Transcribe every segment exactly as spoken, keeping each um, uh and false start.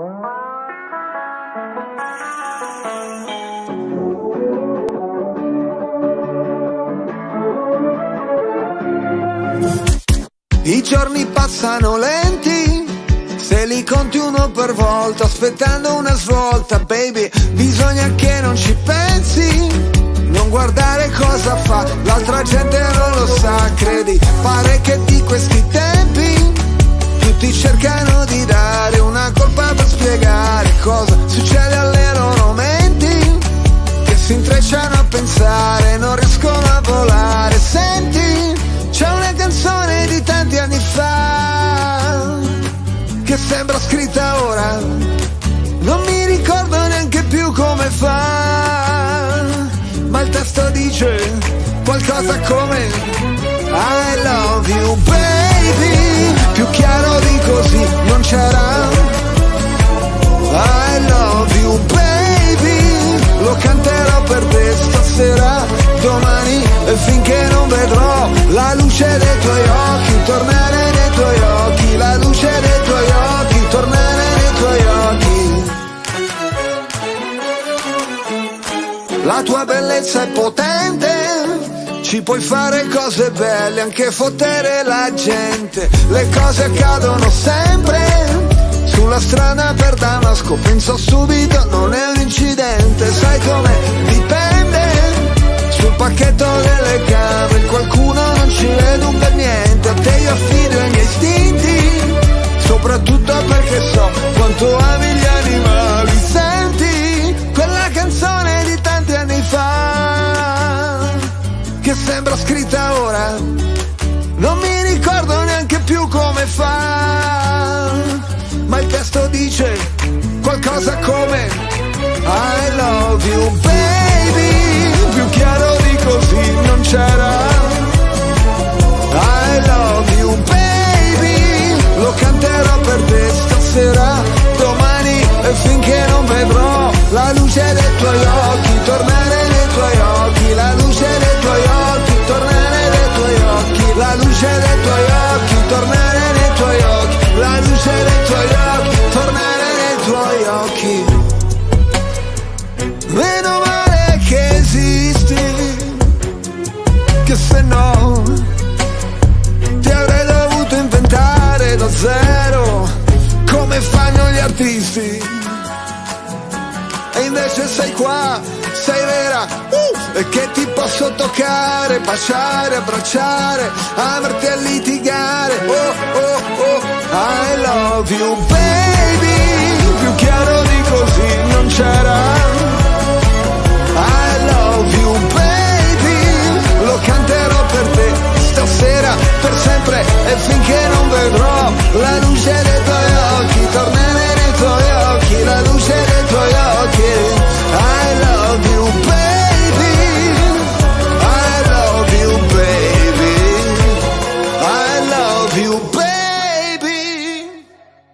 I giorni passano lenti, se li conti uno per volta, aspettando una svolta, baby, bisogna che non ci pensi, non guardare cosa fa, l'altra gente non lo sa, credi, pare che di questi tempi tutti cercano di dare una colpa per spiegare cosa succede alle loro menti, che si intrecciano a pensare, non riescono a volare. Senti, c'è una canzone di tanti anni fa che sembra scritta ora, non mi ricordo neanche più come fa, ma il testo dice qualcosa come I love you baby, più chiaro di così non c'era. I love you baby, lo canterò per te stasera, domani e finché non vedrò la luce dei tuoi occhi, tornare nei tuoi occhi, la luce dei tuoi occhi, tornare nei tuoi occhi. La tua bellezza è potente, ci puoi fare cose belle, anche fottere la gente, le cose accadono sempre, sulla strada per Damasco penso subito non è un incidente, sai com'è, dipende, sul pacchetto delle camere qualcuno non ci vede un per niente, a te io affido i miei istinti, soprattutto perché so quanto ami gli animali. Senti, quella canzone di tanti anni fa che sembra scritta ora, non mi ricordo neanche più come fa, ma il testo dice qualcosa come I love you baby, più chiaro di così non c'era. I love you baby, lo canterò per te stasera, domani e finché non vedrò la luce dei tuoi occhi, tornare nei tuoi occhi, la luce dei tuoi occhi, tornare nei tuoi occhi, la luce dei tuoi occhi, tornare nei tuoi occhi, la luce dei tuoi occhi, tornare nei tuoi occhi. Meno male che esisti, che se no ti avrei dovuto inventare da zero, come fanno gli artisti. E invece sei qua, sei vera, uh, e che ti posso toccare, baciare, abbracciare, amarti a litigare. Oh, oh, oh, I love you baby, più chiaro di così non c'era. I love you baby, lo canterò per te stasera, per sempre e finché non vedrò la luce dei tuoi occhi, tornare nei tuoi occhi, la luce dei tuoi occhi. I love you baby, I love you baby, I love you baby.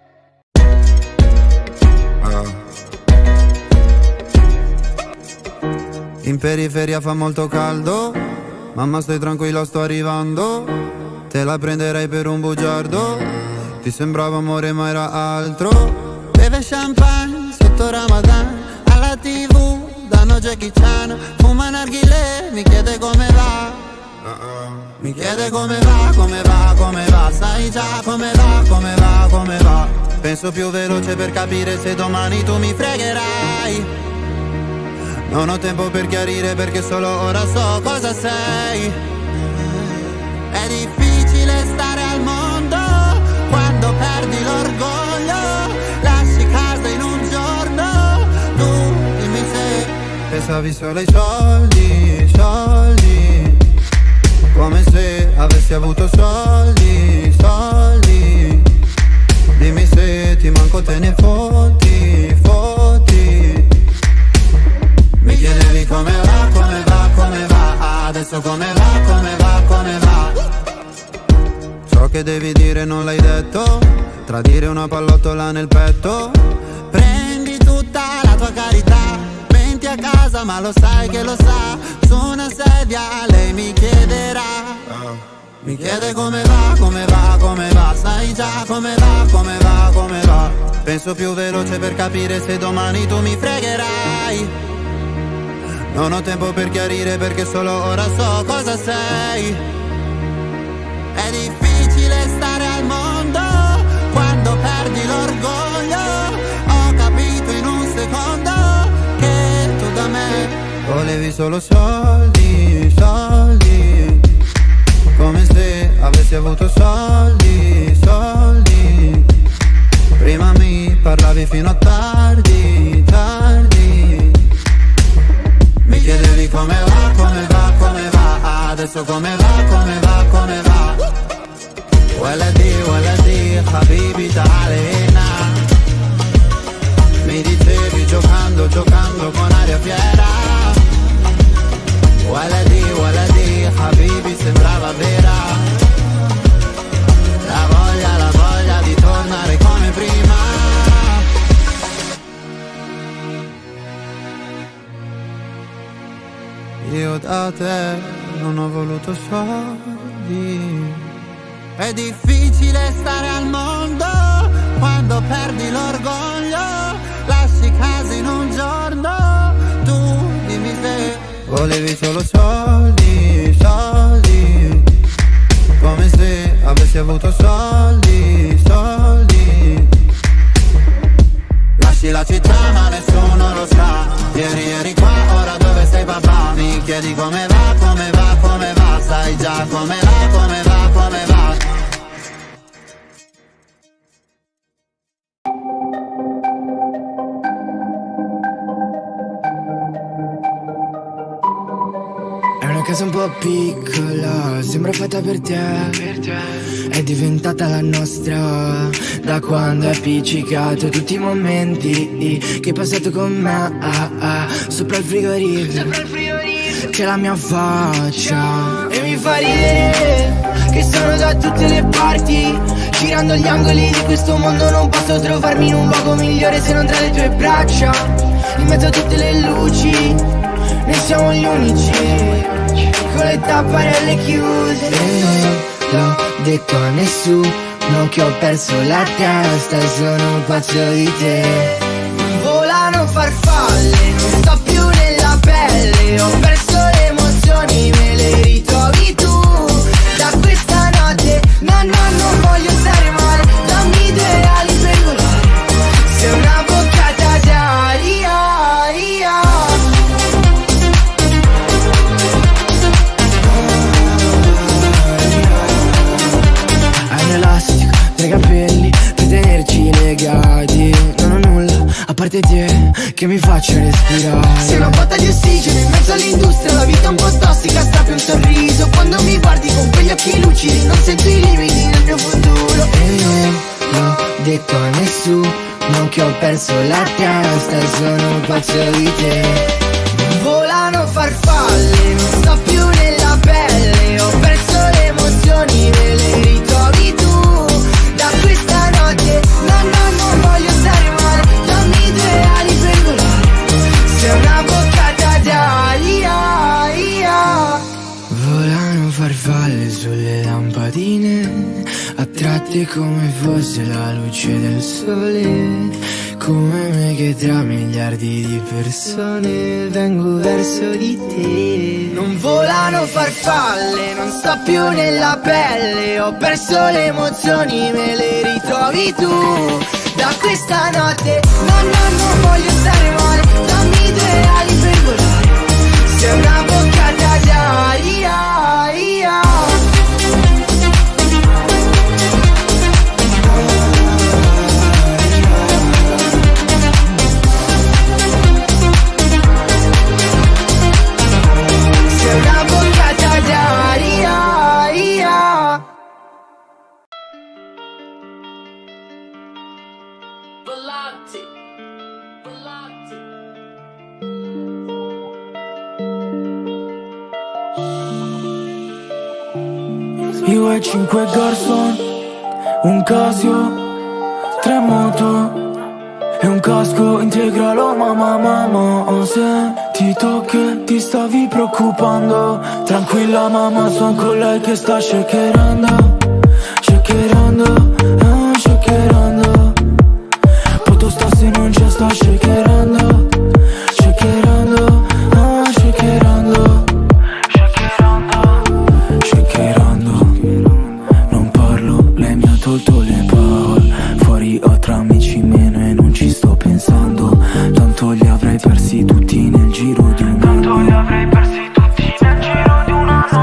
In periferia fa molto caldo, mamma stai tranquilla sto arrivando, te la prenderei per un bugiardo, ti sembrava amore ma era altro. Beve champagne sotto Ramadan, alla tv danno Jackie Chan, fuma narghilè, mi chiede come va, mi chiede come va, come va, come va, sai già come va, come va, come va. Penso più veloce per capire se domani tu mi fregherai. Non ho tempo per chiarire perché solo ora so cosa sei. È difficile stare al mondo quando perdi l'orgoglio, lasci casa in un giorno, tu dimmi se pensavi solo ai soldi, soldi, come se avessi avuto soldi, soldi. Dimmi se ti manco te ne fotti, fotti. Mi chiedevi come va, come va, come va, adesso come va, come va, come va. Ciò che devi dire non l'hai detto, tradire una pallottola nel petto. Prendi tutta la tua carità, menti a casa ma lo sai che lo sa, su una sedia lei mi chiederà Mi chiede come va, come va, come va. Sai già come va, come va, come va. Penso più veloce per capire se domani tu mi fregherai. Non ho tempo per chiarire perché solo ora so cosa sei. È difficile stare al mondo quando perdi l'orgoglio. Ho capito in un secondo che tu da me volevi solo soldi, soldi. Come se avessi avuto soldi, soldi. Prima mi parlavi fino a tardi, tardi. Mi chiedevi come va, come va, come va. Adesso come va, come va, come va. Waladi, waladi, habibi ta'alina. Mi dicevi giocando, giocando con aria fiera. Waladi, waladi, habibi sembrava vera. La voglia, la voglia di tornare come prima. Io da te non ho voluto soldi. È difficile stare al mondo quando perdi l'orgoglio. Lasci casa in un giorno. Tu dimmi se volevi solo soldi, soldi. Come se avessi avuto soldi, soldi. Lasci la città ma nessuno lo sa. Ieri eri qua, ora dove sei papà? Mi chiedi come va, come va, come va. Sai già come va, come va, come va. Casa un po' piccola, sembra fatta per te. per te È diventata la nostra da quando hai appiccicato tutti i momenti che hai passato con me. ah, ah, Sopra il frigorifero c'è la mia faccia e mi fa ridere che sono da tutte le parti. Girando gli angoli di questo mondo non posso trovarmi in un luogo migliore se non tra le tue braccia. In mezzo a tutte le luci noi siamo gli unici con le tapparelle chiuse. E l'ho detto a nessuno che ho perso la testa e sono pazzo di te. Volano farfalle, non sto più nella pelle. Ho perso le emozioni, me le ritrovi tu. Da questa notte, no no non voglio stare male. Dammi due ali per volare. Sei una boccata d'aria. Tre capelli per tenerci legati. Non ho nulla a parte te che mi faccia respirare. Sei una botta di ossigeno in mezzo all'industria. La vita è un po' tossica, strappi un sorriso. Quando mi guardi con quegli occhi lucidi non sento i limiti nel mio futuro. E l'ho detto a nessuno che ho perso la testa e sono pazzo di te. Volano farfalle, non sto più nella pelle. Ho perso le emozioni, me le ritrovi tu. Da questa notte, no no non voglio stare male. Dammi due ali per volare. Sei una boccata d'aria. Volano farfalle sulle lampadine, attratte come fosse la luce del sole. Come me che tra miliardi di persone vengo verso di te. Non volano farfalle, non sto più nella pelle. Ho perso le emozioni, me le ritrovi tu. Da questa notte, no no non voglio stare male. Dammi due ali per volare. Sei una boccata d'aria. Una boccata d'aria. Volati, volati. Io e cinque garçon, un Casio, tre moto e un casco integralo, mamma mamma. Se sentito che ti stavi preoccupando. Tranquilla mamma, son con lei che sta shakerando, shakerando, ah, shakerando. Poto sta se non c'è, sta shakerando, shakerando, ah, shakerando, shakerando, shakerando. Non parlo, lei mi ha tolto le parole. Fuori ho tra amici meno e non ci sto pensando. Tanto li avrei persi tutti nel giro di un anno. Tanto li avrei persi tutti nel giro di un anno.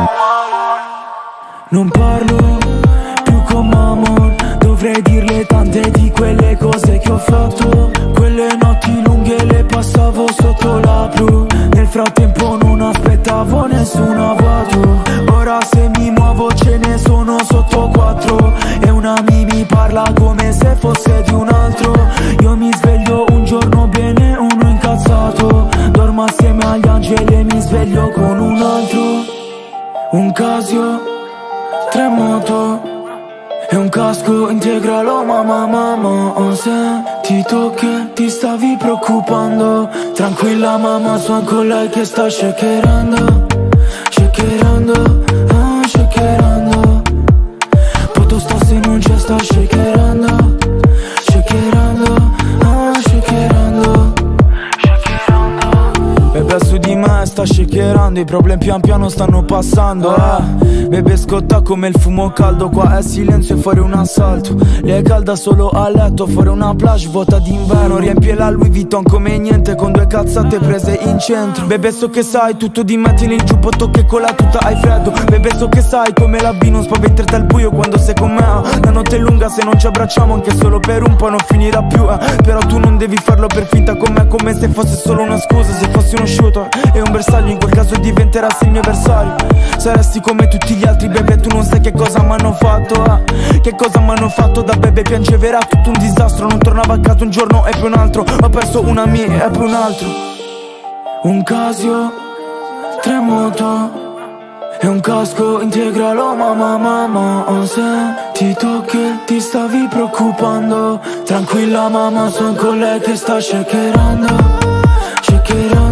Non parlo più con Mamon. Dovrei dirle tante di quelle cose che ho fatto. Quelle notti lunghe le passavo sotto la blu. Nel frattempo non aspettavo nessun avvato. Ora se mi muovo ce ne sono sotto quattro. E una mi mi parla come se fosse di un altro. Io mi sveglio un giorno bene, uno incazzato. Dormo assieme agli angeli e mi sveglio con un altro. Un Casio, tre moto e un casco integralo mamma mamma. Ho sentito che ti stavi preoccupando. Tranquilla mamma, son con lei che sta shakerando, shakerando, ah, shakerando. Poto sta se non c'è, sta shakerando, shakerando, ah, shakerando, shakerando. Bebe su di me sta shakerando. I problemi pian piano stanno passando, eh. Bebe scotta come il fumo caldo. Qua è silenzio e fuori un assalto. Lei è calda solo a letto, fuori una plage vuota d'inverno. Riempie la Louis Vuitton come niente, con due cazzate prese in centro. Bebe so che sai tutto di me, tieni il giubbotto che con la tuta hai freddo. Bebe so che sai come la B non spaventerti al buio quando sei con me. La notte è lunga, se non ci abbracciamo anche solo per un po' non finirà più, eh. Però tu non devi farlo per finta con me, come se fosse solo una scusa. Se fossi uno shooter e un bersaglio, in quel caso diventerassi il mio avversario. Saresti come tutti gli altri, bebe, tu non sai che cosa m'hanno fatto, eh. Che cosa m'hanno fatto, da bebe piangeverà tutto un disastro. Non tornavo a casa un giorno e poi un altro. Ho perso una mia e poi un altro. Un Casio, tre moto e un casco integralo mamma mamma. Ho sentito che ti stavi preoccupando. Tranquilla mamma, son con lei che sta shakerando, shakerando.